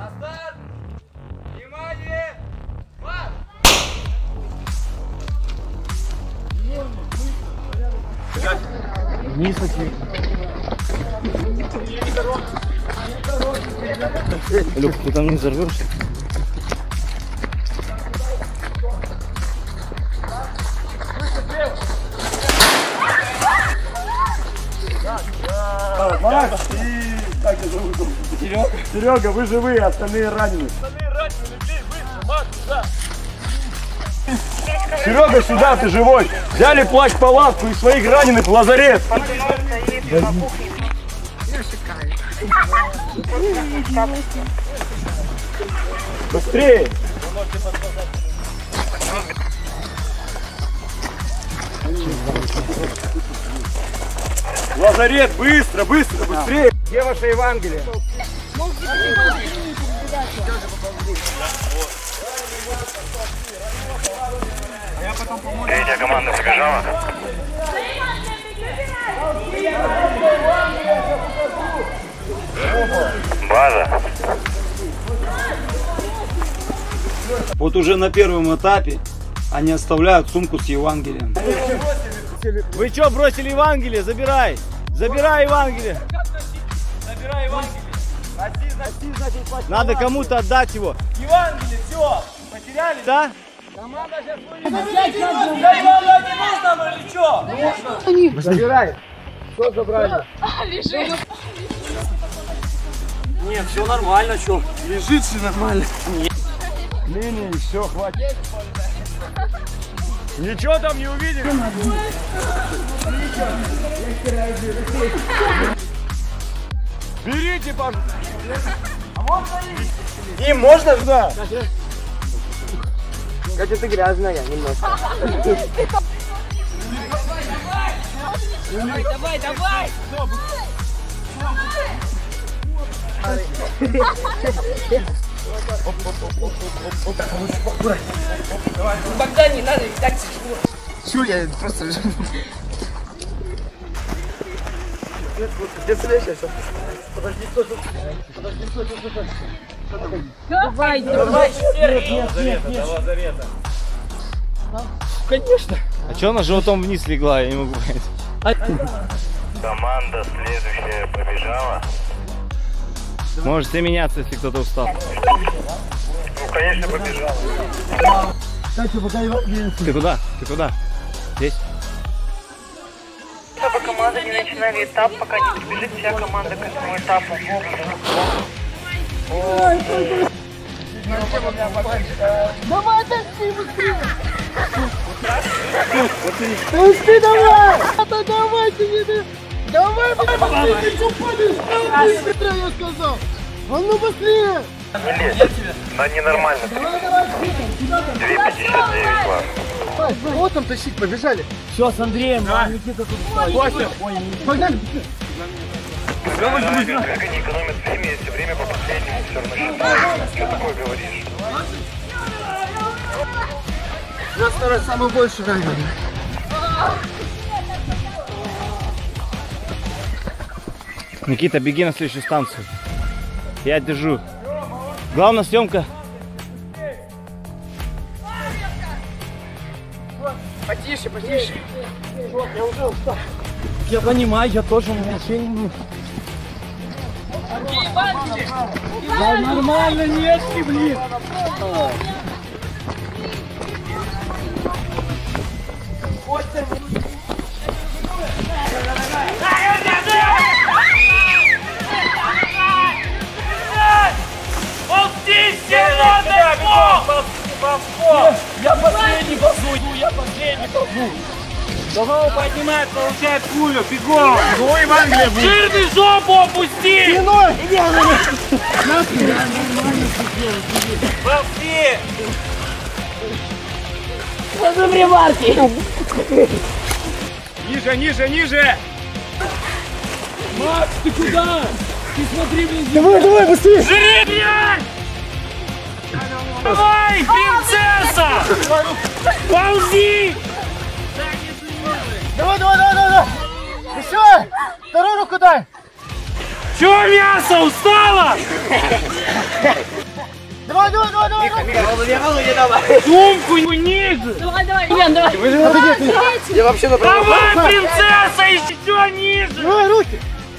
Назад! Внимание! Марш! Вниз Люк, ты там не взорвешься? Макс и... Как это зовут? Серега, вы живые, остальные ранены. Серега, сюда, ты живой. Взяли плащ-палатку и своих раненых в лазарет. Быстрее. Лазарет, быстро, быстро, быстрее. Где ваше Евангелие? Третья команда побежала. База. Вот уже на первом этапе они оставляют сумку с Евангелием. Вы что, бросили Евангелие? Забирай! Забирай Евангелие! Забирай Евангелие! Носи, значит, плащ. Надо кому-то отдать его. Евангелие, все! Потеряли? Да? Команда сейчас будет. Да Евангелие не нужно нам или что? Нужно. Забирай. Что забрали? Лежит. Нет, все нормально, что? Лежит все нормально. Не, все, хватит. Ничего там не увидели? Берите, пожалуйста. Им можно? Да. Катя, ты грязная немножко. Давай, давай! Богдан, не надо, так тяжело. Чё, я просто... Подожди, стой. Давай, Давай, Нет. лазарета. Конечно. А что она животом вниз легла? Я не могу понять. Команда следующая побежала. Можете меняться, если кто-то устал. Ну, конечно, побежала. Ты куда? Ты куда? Здесь? Чтобы команда не начинали этап, пока не добежит вся команда к этому этапу. давай, тащи быстрее! Тащи давай! Давайте, не давай, быстрее, ты что падаешь? Быстрее, я сказал! А ну быстрее! Не лезь. Да ненормально. 2,59 класс. Вот там тащить, побежали. Все, с Андреем, Никита тут стоит. Вася, Погнали. Как они экономят время, если время по последнему все равно считают. Что такое говоришь? Я стараюсь самый больше раненый. Никита, беги на следующую станцию. Я держу. Главная съемка. Потише, потише. Я понимаю, я тоже мучение. Да нормально, нет, блин. Ползи, зеленый фон! Я последний ползу, я последний ползу. Голову поднимает, получает пулю, бегом! ну Евангелие будет. Жирный жопу опусти! Ползи! Ниже, ниже, ниже. Макс, ты куда? Ты смотри, блин, Давай, быстрее. жри, блядь! Давай, принцесса! Ползи! Давай. Еще. Вторую руку дай. Чё мясо устало? Давай, давай, давай, давай. Сумку ниже. Давай, Ян, давай. Я вообще на Давай, принцесса, еще ниже. Давай, руки.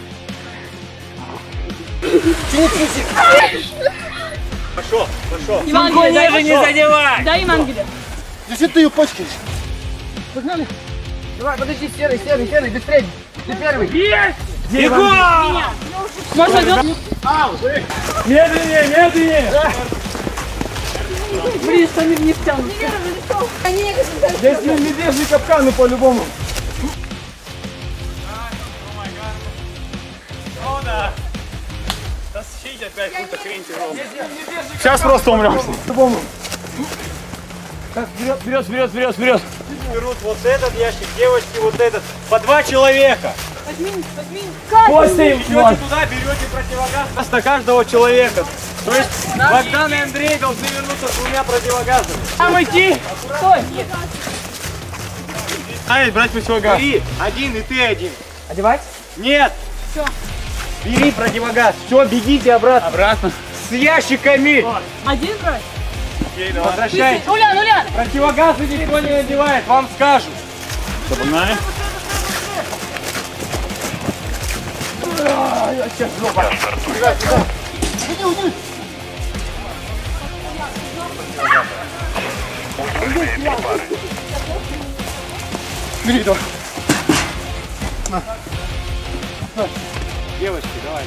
Пошел. Евангелие, дай, Ниже не задевай. дай Евангелие. Зачем ты ее пачкаешь? Погнали. Давай, подожди, серый, быстрее. Ты первый. Есть. Бегом. Можно идет? Медленнее. Блин, что не втянут. Здесь медвежьи капканы по-любому. Сейчас просто умрем. Так, вперед. Берут вот этот ящик, девочки вот этот. По 2 человека. Возьми. После идете туда, берете противогаз на каждого человека. То есть Богдан и Андрей должны вернуться с 2 противогазами. Там идти. Стой. Ай, брать противогаз. Бери один и ты один. Одевать? Нет. Все. Бери противогаз. Все, бегите обратно. С ящиками. Один брать? Возвращайтесь. Улян. Противогазы никто не надевает, вам скажут. Погнали. Бери, давай. Девочки, давай.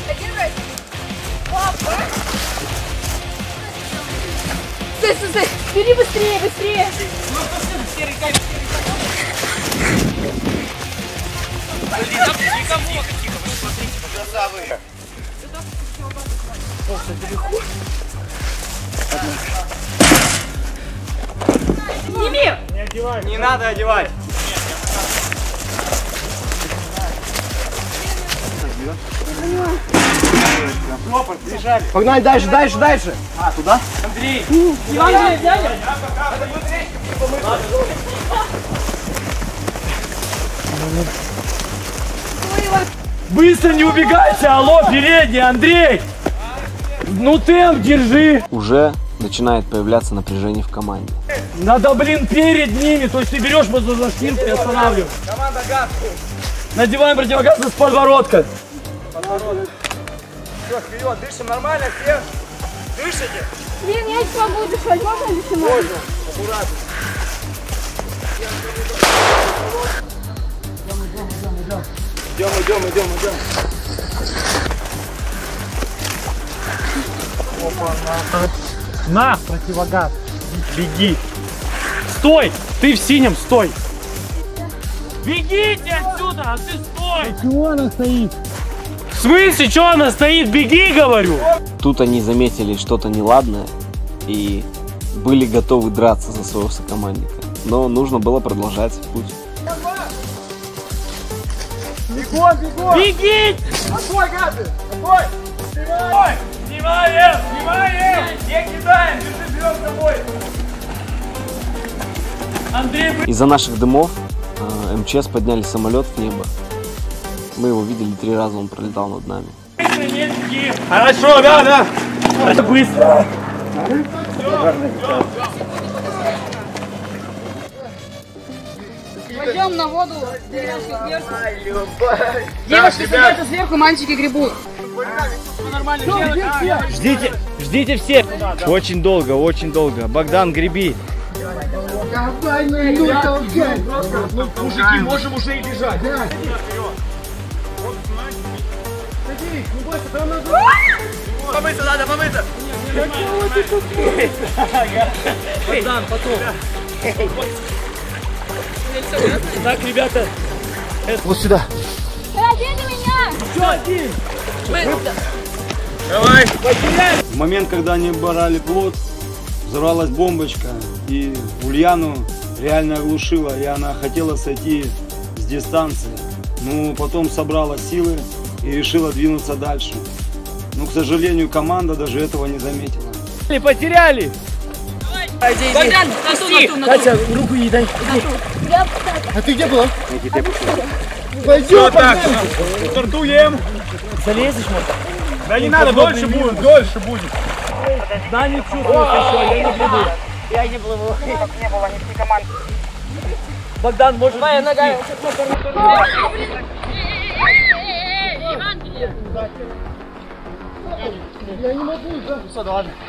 Стой. Бери быстрее. Сними. Не надо одевать. Погнали дальше. А, туда? Андрей. Евангелие взяли? Быстро не убегайте, алло, передний, Андрей! Ну темп держи! Уже начинает появляться напряжение в команде. Надо, перед ними, то есть ты берешь за шкирку и останавливаешь. Команда газ! Надеваем противогаз с подбородка. Все, вперед, дышим нормально, все. Дышите? Блин, я не смогу дышать. Можно ли снимать? Можно, аккуратно. Идем. На, противогаз. Беги. Стой! Ты в синем, стой! Бегите отсюда, а ты стой! Чего она стоит? В смысле, что она стоит? Беги, говорю! Тут они заметили что-то неладное и были готовы драться за своего сокомандника. Но нужно было продолжать путь. Бегом! Беги! Отбой, гады! Отбой! Снимаем! Не кидаем! Берем с тобой! Андрей, Из-за наших дымов МЧС подняли самолет в небо. Мы его видели 3 раза, он пролетал над нами. Хорошо, да. Это быстро. Пойдем на воду. Девушки садятся сверху, мальчики гребут. Ждите все. Очень долго. Богдан, греби. Мужики, можем уже и бежать. Помыться надо. Богдан, потом. Так, ребята. Вот сюда. Раздели меня! Давай. В момент, когда они брали плот, взорвалась бомбочка, и Ульяну реально оглушила, и она хотела сойти с дистанции. Но потом собрала силы и решила двинуться дальше. Но, к сожалению, команда даже этого не заметила. Потеряли. Богдан, на ту. Катя, руку ей дай. А ты где была? Пойдем, так, стартуем. Залезешь, может? Да не надо, дольше будет, дольше будет. Да, не чувствуешь еще, я не буду. Я не плыву. Не было никакой команды. Богдан, может... Моя нога. Я не могу, да. Все, да ладно.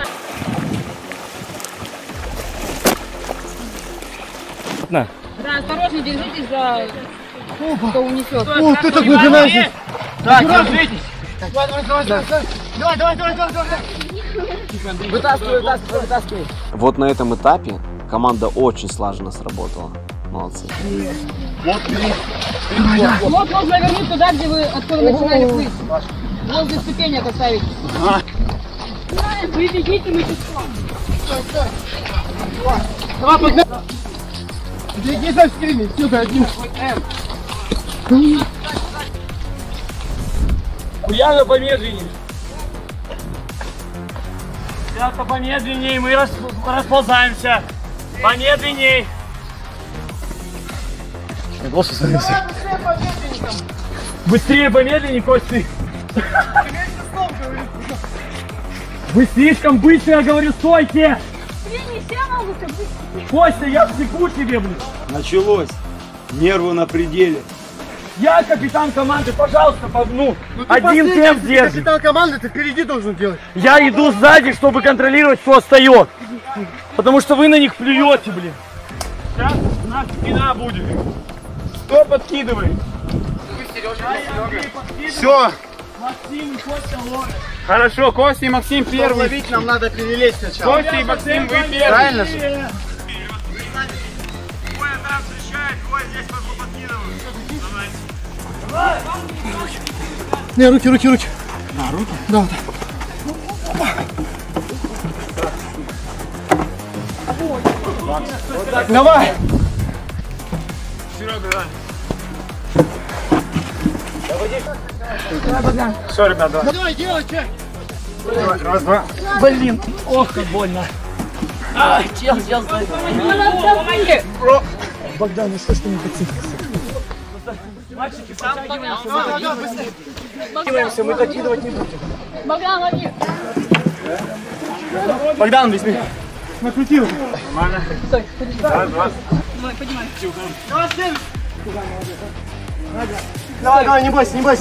На. Да, осторожно, держитесь за... Кто унесет. О, ты так выгонаешь. Так, держитесь. Давай. Вытаскивай. Вот на этом этапе команда очень слаженно сработала. Молодцы. Вот можно вернуть туда, где вы откуда начинали плыть. Возле ступенек оставить. Вы бегите, мы тут. Давай, погнали. Беги за всеми, сюда, один. Ульяна, помедленнее. Ребята, помедленнее, мы расползаемся. Помедленней. Быстрее, помедленнее, Костя. Вы слишком быстро, я говорю, стойте. Костя, я всеку тебе, блин. Началось. Нервы на пределе. Я капитан команды, пожалуйста, один темп держи. Капитан команды, ты впереди должен делать. Я иду сзади, чтобы контролировать, кто отстает. Потому что вы на них плюете, блин. Сейчас у нас спина будет. Кто подкидывает? Все. Максим и Костя ловят. Хорошо, Костя и Максим первый. Ловить нам надо перелезть сначала. Костя и Максим, вы первый. Правильно же? Двое там встречает, двое здесь подкидывают. Не, руки. Да, руки? Да. Давай. Серега, давай. Все, ребят, давай. Давай, делай, чек. Раз, два. Блин, ох, как больно. Ай, чел, сзади. Богдан, ну что ж ты не подсыпался? Мальчики, сам подтягиваемся, мы докидывать не будем. Богдан, лови. Богдан, возьми. Накрутил. Нормально. Раз, два. Давай, поднимай. Давай, не бойся. Давай,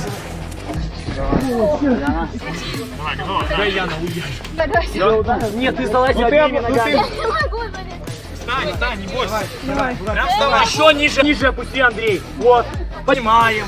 готово. Дай Яна, уйдешь. Нет, ты залазь обеими ногами. Встань, не бойся. Прям вставай. Еще ниже опусти, Андрей. Вот, поднимаем.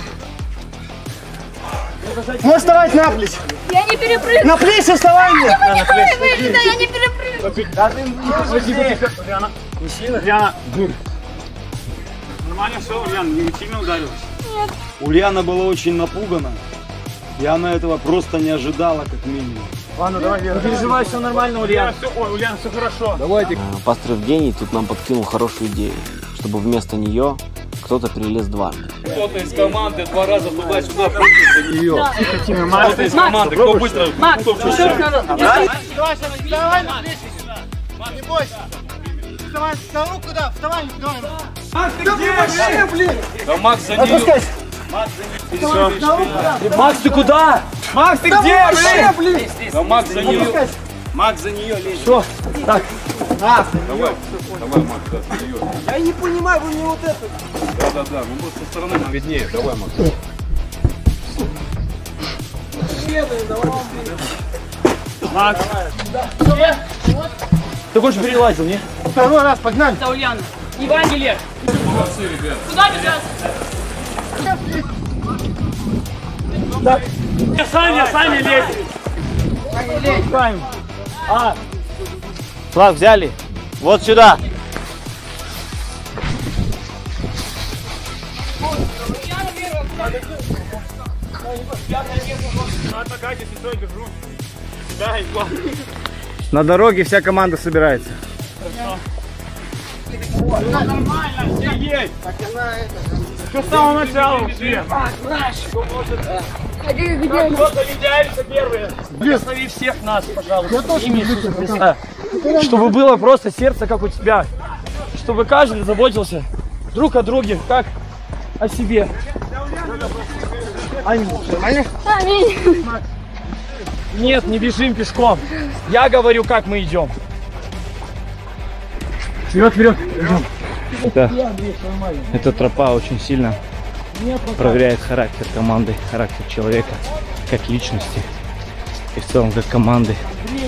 Можешь вставать на плечи. Я не перепрыгну. На плечи вставай мне. Я не перепрыгну. Ульяна, не сильно. Ульяна, нормально все, Ульяна, не сильно ударилась. Ульяна была очень напугана. И она этого просто не ожидала, как минимум. Ладно, давай, Вера. Не переживай, все нормально, Ульяна. Ульяна, все хорошо. Давайте. Пастор Евгений тут нам подкинул хорошую идею, чтобы вместо нее кто-то перелез дважды. Кто-то из команды 2 раза туда-сюда прыгнет за нее. Кто-то из команды, кто быстро, кто включает. Давай на плечи. Не бойся. Вставай, руку, да, вставай. Макс, ты где вообще, блин? Да Макс за нее. Макс, ты куда? Макс, ты где, блин? Да Макс за нее. Макс за нее лезет. Что? Так. Давай, Макс, да, за нее. Я не понимаю, вы мне вот это. Да, ну просто со стороны нам виднее. Давай, Макс. Макс. Ты хочешь перелазил, не? Второй раз, погнали. Это Ульяна. Евангелие. Молодцы, ребят. Куда бежать? Сами лезь. Флаг взяли. Вот сюда. На дороге вся команда собирается. Нормально, все есть. Что с самого начала ушли? Кто-то видяется первые. Благослови всех нас, пожалуйста. Имя Иисуса Христа. Чтобы было просто сердце, как у тебя. Чтобы каждый заботился друг о друге, как о себе. Нормально? Аминь. Нет, не бежим пешком. Я говорю, как мы идем. Вперед, вперед. Эта тропа очень сильно проверяет характер команды, характер человека, как личности и в целом как команды.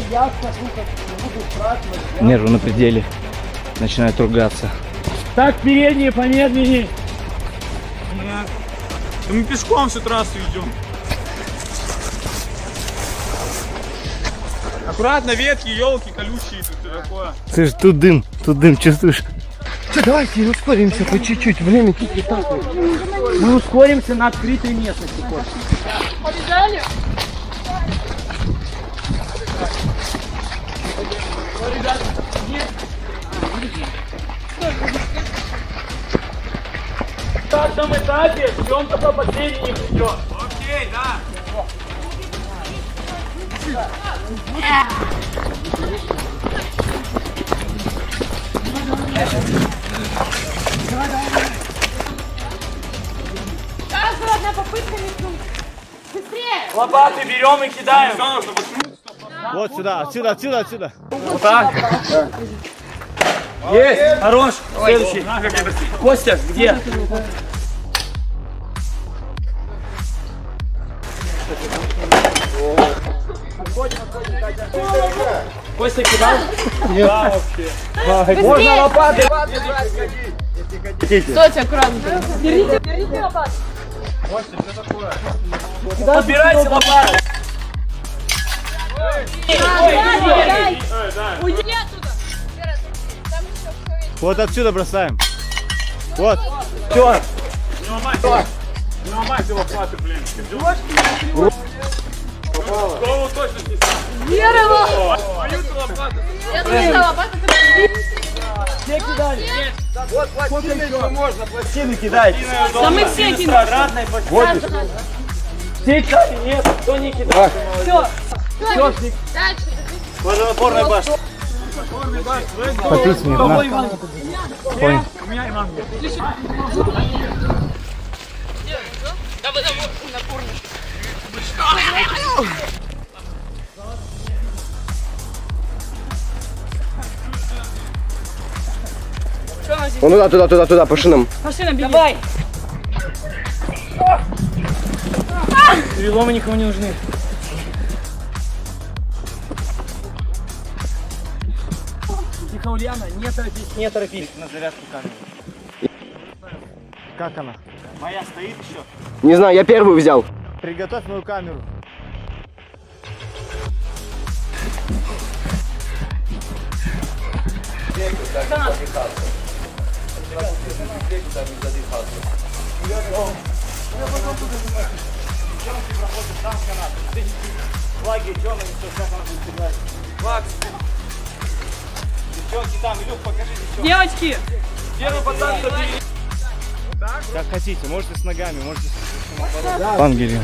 Нервы на пределе, начинают ругаться. Так, передние, помедленнее. Мы пешком всю трассу идем. Аккуратно, ветки, елки, колючие, тут все такое. Слышь, тут дым, чувствуешь? Что, давайте ускоримся по чуть-чуть, время тикает. Мы ускоримся на открытой местности. Побежали? В каждом этапе ждем, пока последний не придет. Окей, да. Каждая одна попытка метнуть. Быстрее! Лопаты берем и кидаем. Вот сюда, отсюда. Вот так. Есть. Хорош. Следующий. Костя, где? Костя кидал? Нет. Да, вообще. Можно лопаты. Стойте, аккуратно. Берите лопату. Подбирайте лопаты. Уйди оттуда. Вот отсюда бросаем. Вот. Все. Не ломайте лопаты, блин. Голову точно снесла. Вера! Я думаю, лопата. Все кидали. Вот пластины еще можно, пластины кидайте. Да мы все кинули. Вот. Все кидали, нет, кто не кидал. Все. Все, Дальше. Водонапорная башня. Попить мне, на. Понял. у меня Иван. Вон туда, по шинам. Машина, беги. Давай. Переломы никому не нужны. Тихо, Ульяна, не торопись. На зарядку камеры. Как она? Моя стоит еще? Не знаю, я первую взял. Приготовь мою камеру. Флаги, черные, все, как она будет играть. Флаг. Девчонки там, Илюх, покажи девчонки. Девочки. Первый пацан, кто перейдет. Как хотите, можете с ногами, можете с Ангелин.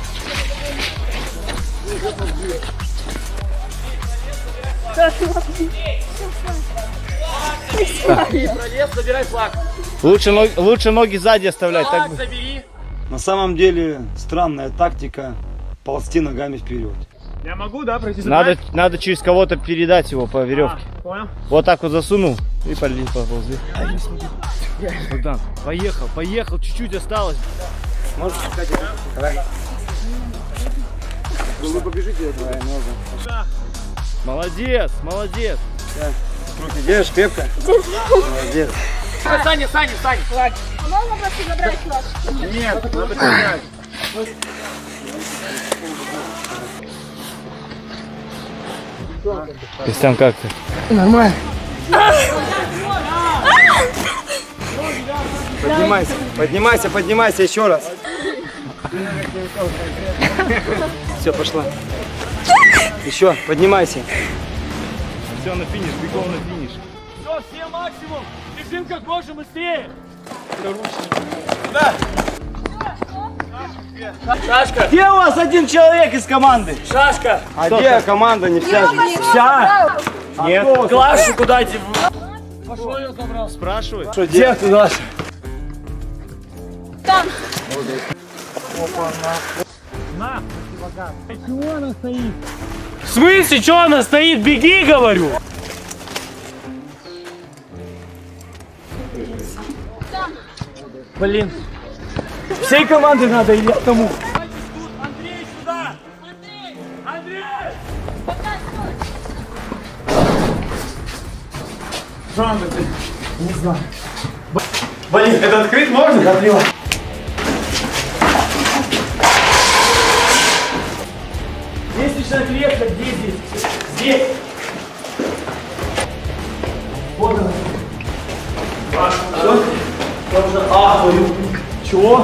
Пролез, забирай флаг. Лучше ноги сзади оставлять. Флаг Так... забери. На самом деле странная тактика ползти ногами вперед. Я могу, да, пройти за Надо через кого-то передать его по веревке. Понял? Вот так вот засунул и поползли. Богдан, поехал, чуть-чуть осталось. Можешь сказать, вы побежите, Молодец. руки держишь крепко. Молодец. Саня. Флаг. Можно просто забрать флаг? Нет, надо поднять. Костян, как ты? Нормально. Поднимайся еще раз. Все, пошла. Еще, поднимайся. Все, на финиш, бегом на финиш. Все, все максимум. Бежим как можно быстрее. Шашка. Где у вас один человек из команды? Шашка. А где команда? Не вся же. Вся. Нет. Глашу куда тебе? Пошел ее забрал. Спрашивай. Что, где ты, Даша? Там. На! Чего она стоит? В смысле, что она стоит? Беги, говорю! Блин. Всей команды надо или одному? Андрей, сюда! Андрей! Жанна, не знаю. Блин, это открыть можно? Открывай. Лестничная клетка, где здесь? Здесь. Вот она. Что? Чего?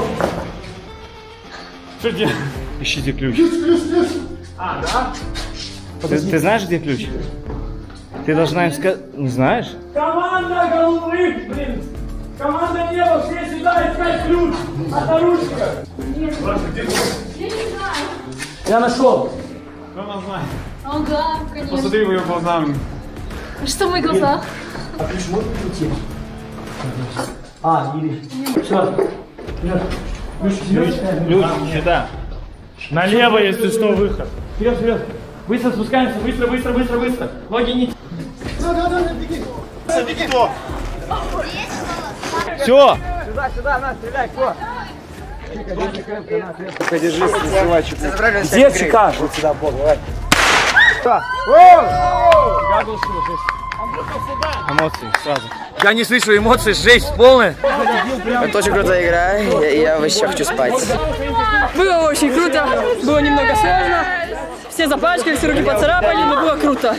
Что делать? Ищите ключ. А, да? Ты знаешь, где ключ? Ты должна им сказать... Не знаешь? Команда голубых, блин! Команда неба, все сюда искать ключ от наручника! Я нашел! Кто нас знает? Ага, конечно. Посмотри в ее глазами. Что в моих глазах? А ключ можно крутить? А, или... Все. Ключ сюда. Налево, если что, выход. Вперед, вперед. Быстро спускаемся, быстро, быстро, быстро, быстро. Ноги не... Да, беги. Беги. Все. Сюда, на, стреляй, кто? Держись, не срывай чеку. Где ЧК? Вот сюда, в бок, давай. Эмоции сразу. Я не слышу эмоций, жесть полная. Это очень крутая игра, я вообще хочу спать. Было очень круто, было немного сложно. Все запачкались, руки поцарапали, но было круто.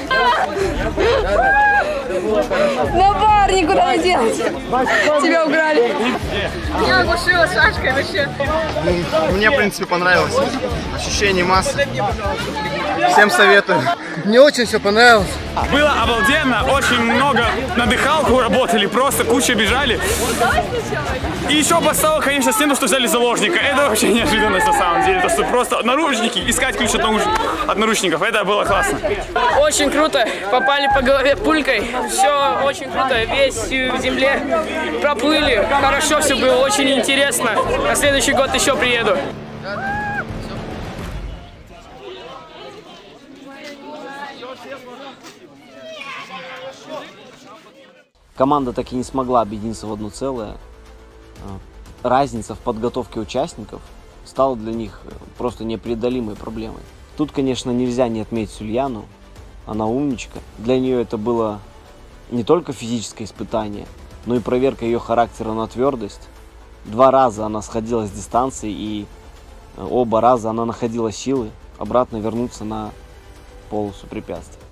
На бар никуда не делать. Тебя украли. Я оглушила шашкой вообще. Мне, в принципе, понравилось. Ощущение массы. Всем советую. Мне очень все понравилось. Было обалденно, очень много на дыхалку работали, просто куча бежали. И еще поставил, конечно, стену, что взяли заложника. Это вообще неожиданность на самом деле. То, что просто наручники, искать ключ от наручников, это было классно. Очень круто. Попали по голове пулькой. Все очень круто. Весь в земле проплыли. Хорошо все было, очень интересно. На следующий год еще приеду. Команда так и не смогла объединиться в одно целое. Разница в подготовке участников стала для них просто непреодолимой проблемой. Тут, конечно, нельзя не отметить Ульяну. Она умничка. Для нее это было не только физическое испытание, но и проверка ее характера на твердость. 2 раза она сходила с дистанции, и оба раза она находила силы обратно вернуться на полосу препятствий.